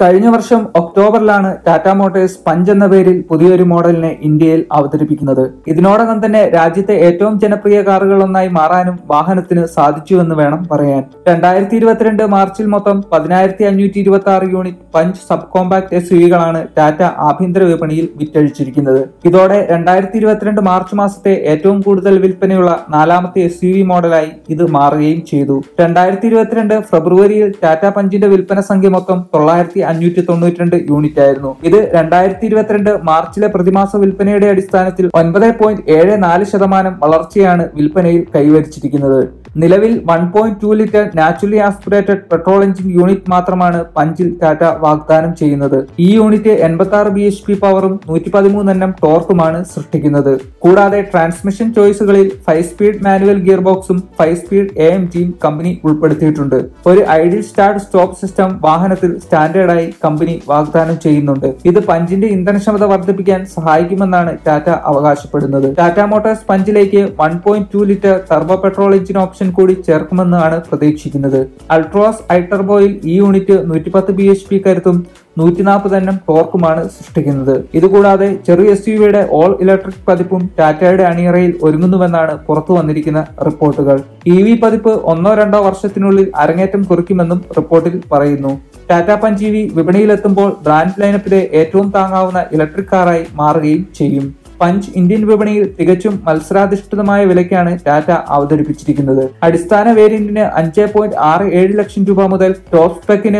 കഴിഞ്ഞ വർഷം ഒക്ടോബറിലാണ് Tata Motors punch എന്ന പേരിൽ പുതിയൊരു മോഡലിനെ ഇന്ത്യയിൽ അവതരിപ്പിക്കുന്നത്. ഇതിനോടകം തന്നെ രാജ്യത്തെ ഏറ്റവും ജനപ്രിയ കാറുകളൊന്നായി മാറാനും വാഹനത്തിന് സാധിച്ചുവെന്ന് വേണം പറയാൻ. 2022 മാർച്ചിൽ മൊത്തം 10,526 യൂണിറ്റ് പഞ്ച് സബ് കോമ്പാക്ട് SUVകളാണ് ടാറ്റ ആഭ്യന്തര വിപണിയിൽ വിറ്റഴിച്ചിരിക്കുന്നത്. ഇതോടെ 2022 മാർച്ച് മാസത്തെ ഏറ്റവും കൂടുതൽ വിൽപ്പനയുള്ള നാലാമത്തെ SUV മോഡലായി ഇത് മാറുകയും ചെയ്തു. 2022 ഫെബ്രുവരിയിൽ ടാറ്റ പഞ്ചിന്റെ വിൽപ്പന സംഖ്യ മൊത്തം 9,592 യൂണിറ്റ് ആയിരുന്നു. ഇത് 2022 മാർച്ചിലെ പ്രതിമാസ വിൽപ്പനയുടെ അടിസ്ഥാനത്തിൽ 9.74% വളർച്ചയാണ് വിൽപ്പനയിൽ കൈവരിച്ചിരിക്കുന്നത്. നിലവിൽ 1.2 litre naturally aspirated petrol engine unit മാത്രമാണ് പഞ്ചിൽ ടാറ്റ വാഗ്ദാനം ചെയ്യുന്നത്. ഈ യൂണിറ്റ് 86 bhp പവറും 113 Nm ടോർക്കുമാണ് സൃഷ്ടിക്കുന്നത്. കൂടാതെ ട്രാൻസ്മിഷൻ ചോയ്സുകളിൽ 5 സ്പീഡ് മാനുവൽ ഗിയർ ബോക്സും 5 സ്പീഡ് AMGയും കമ്പനി ഉൾപ്പെടുത്തിയിട്ടുണ്ട്. ഒരു ഐഡിൽ സ്റ്റാർട്ട് സ്റ്റോപ്പ് സിസ്റ്റം വാഹനത്തിൽ സ്റ്റാൻഡേർഡായി കമ്പനി വാഗ്ദാനം ചെയ്യുന്നുണ്ട്. ഇത് പഞ്ചിന്റെ ഇന്ധനക്ഷമത വർദ്ധിപ്പിക്കാൻ സഹായിക്കുമെന്നാണ് ടാറ്റ അവകാശപ്പെടുന്നത്. ടാറ്റ മോട്ടോഴ്സ് പഞ്ചിലേക്ക് 1.2 litre turbo petrol engine option കൂടി ചേർക്കുമെന്നാണ് പ്രതീക്ഷിക്കുന്നത്. അൾട്രോസ് ഐടർബോയിൽ ഈ യൂണിറ്റ് 110 bhp കരുത്തും 140 Nm ടോർക്കുമാണ് സൃഷ്ടിക്കുന്നത്. ഇതുകൂടാതെ ചെറിയ SUVയുടെ ഓൾ ഇലക്ട്രിക് പതിപ്പും ടാറ്റയുടെ അണിയറയിൽ ഒരുങ്ങുന്നുവെന്നാണ് പുറത്തു വന്നിരിക്കുന്ന റിപ്പോർട്ടുകൾ. EV പതിപ്പ് 1-2 വർഷത്തിനുള്ളിൽ അരങ്ങേറ്റം കുറിക്കുമെന്നും റിപ്പോർട്ടിൽ പറയുന്നു. ടാറ്റ പഞ്ച് EV വിപണിയിലെത്തുമ്പോൾ ബ്രാൻഡ് ലൈനപ്പിലെ ഏറ്റവും താങ്ങാവുന്ന ഇലക്ട്രിക് കാറായി മാറുകയും ചെയ്യും. പഞ്ച് ഇന്ത്യൻ വിപണിയിൽ തികച്ചും മത്സരാധിഷ്ഠിതമായ വിലയ്ക്കാണ് ടാറ്റ അവതരിപ്പിച്ചിരിക്കുന്നത്. അടിസ്ഥാന വേരിയന്റിന് 5.67 ലക്ഷം രൂപ മുതൽ ടോപ്പ് സ്പെക്കിന്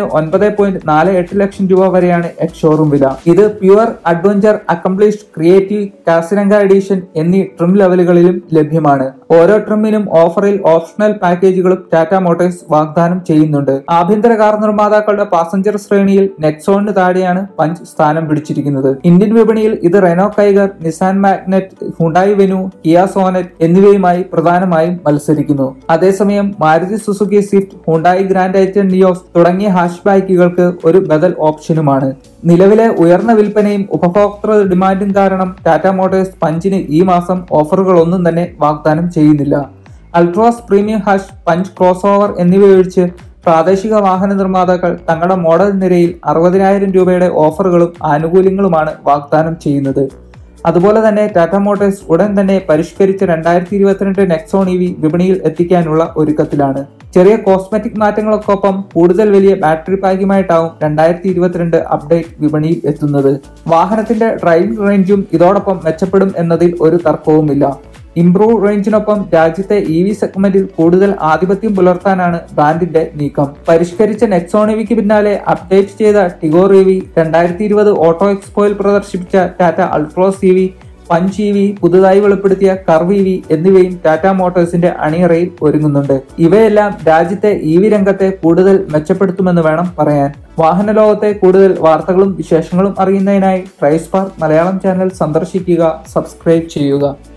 9.48 ലക്ഷം രൂപ വരെയാണ് എക്സ്-ഷോറൂം വില. ഇത് pure, adventure, accomplished, creative, Kaziranga edition എന്നീ ട്രിം ലെവലുകളിലും ലഭ്യമാണ്. ഓരോ ട്രിമ്മിനും ഓഫറിൽ ഓപ്ഷണൽ പാക്കേജുകളും ടാറ്റ മോട്ടോഴ്സ് വാഗ്ദാനം ചെയ്യുന്നുണ്ട്. ആഭ്യന്തര കാർ നിർമ്മാതാക്കളുടെ പാസഞ്ചർ ശ്രേണിയിൽ നെക്സോണിന് താഴെയാണ് പഞ്ച് സ്ഥാനം പിടിച്ചിരിക്കുന്നത്. ഇന്ത്യൻ വിപണിയിൽ ഇത് Renault Kiger, Nissan Magnite, Hyundai Venue, Kia Sonet എന്നിവയുമായി പ്രധാനമായും മത്സരിക്കുന്നു. അതേസമയം Maruti Suzuki Swift, Hyundai Grand i ten Nios തുടങ്ങിയ ഹാഷ് ബാക്കുകൾക്ക് ഒരു ബദൽ ഓപ്ഷനുമാണ്. നിലവിലെ ഉയർന്ന വിൽപ്പനയും ഉപഭോക്തൃ ഡിമാൻഡും കാരണം ടാറ്റ മോട്ടോഴ്സ് പഞ്ചിന് ഈ മാസം ഓഫറുകളൊന്നും തന്നെ വാഗ്ദാനം ചെയ്യുന്നില്ല. Altroz premium hatch, Punch crossover എന്നിവയൊഴിച്ച് പ്രാദേശിക വാഹന നിർമ്മാതാക്കൾ തങ്ങളുടെ മോഡൽ നിരയിൽ 60,000 രൂപയുടെ ഓഫറുകളും ആനുകൂല്യങ്ങളുമാണ് വാഗ്ദാനം ചെയ്യുന്നത്. അതുപോലെ തന്നെ ടാറ്റ മോട്ടോഴ്സ് ഉടൻ തന്നെ പരിഷ്കരിച്ച 2022 നെക്സോൺ EV വിപണിയിൽ എത്തിക്കാനുള്ള ഒരുക്കത്തിലാണ്. ചെറിയ കോസ്മെറ്റിക് മാറ്റങ്ങൾക്കൊപ്പം കൂടുതൽ വലിയ ബാറ്ററി പാക്കുമായിട്ടാവും 2022 അപ്ഡേറ്റ് വിപണിയിൽ എത്തുന്നത്. വാഹനത്തിന്റെ ഡ്രൈവിംഗ് റേഞ്ചും ഇതോടൊപ്പം മെച്ചപ്പെടും എന്നതിൽ ഒരു തർക്കവുമില്ല. ഇംപ്രൂവ് റേഞ്ചിനൊപ്പം രാജ്യത്തെ EV സെഗ്മെന്റിൽ കൂടുതൽ ആധിപത്യം പുലർത്താനാണ് ബ്രാൻഡിന്റെ നീക്കം. പരിഷ്കരിച്ച നെക്സോൺ EVക്ക് പിന്നാലെ അപ്ഡേറ്റ് ചെയ്ത ടിഗോർ EV, 2020 ഓട്ടോ എക്സ്പോയിൽ പ്രദർശിപ്പിച്ച Tata Altroz EV, Punch EV, പുതുതായി വെളിപ്പെടുത്തിയ കർവ് EV എന്നിവയും ടാറ്റ മോട്ടോഴ്സിന്റെ അണിയറയിൽ ഒരുങ്ങുന്നുണ്ട്. ഇവയെല്ലാം രാജ്യത്തെ EV രംഗത്തെ കൂടുതൽ മെച്ചപ്പെടുത്തുമെന്ന് വേണം പറയാൻ. വാഹന ലോകത്തെ കൂടുതൽ വാർത്തകളും വിശേഷങ്ങളും അറിയുന്നതിനായി ട്രൈസ്പാർക്ക് മലയാളം ചാനൽ സന്ദർശിക്കുക, സബ്സ്ക്രൈബ് ചെയ്യുക.